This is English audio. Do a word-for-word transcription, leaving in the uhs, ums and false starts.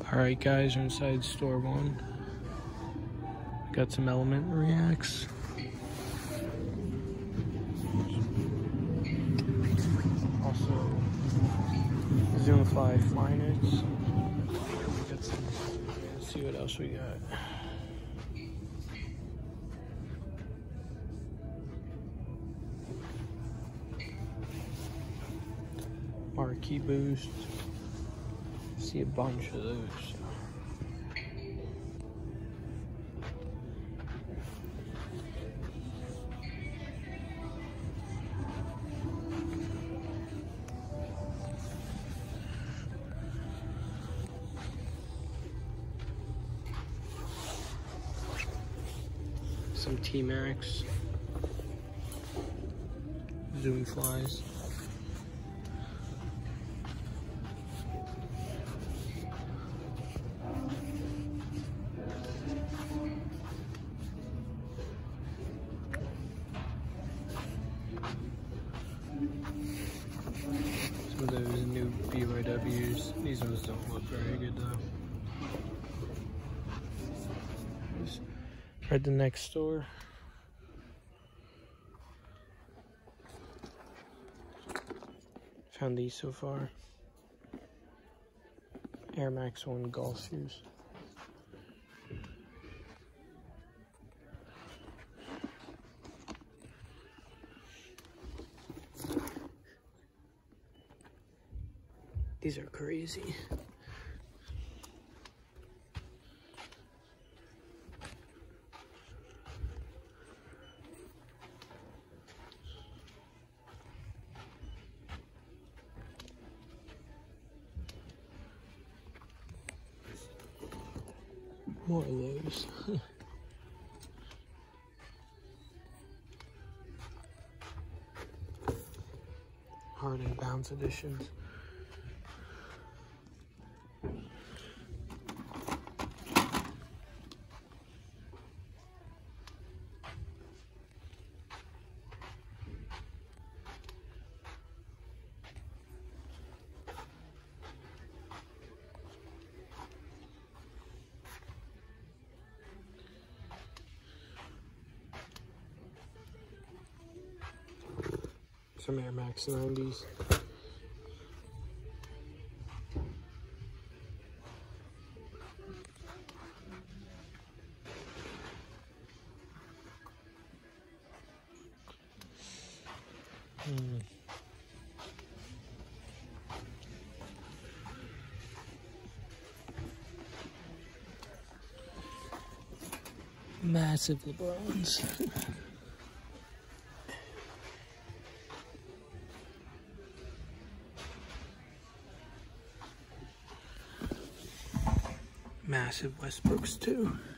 Alright guys, we're inside store one. Got some Element Reacts. Also, Zoomfly Flyknits. Got some, let's see what else we got. Marquee Boost. See a bunch of those. Some T-Max, Zoomflies. Some of those new B Y Ws. These ones don't look very good though. Right, the next store. Found these so far. Air Max one golf shoes. These are crazy. More of those. Hard and Bounce editions. Some Air Max nineties. Hmm. Massive LeBrons. Massive Westbrooks too.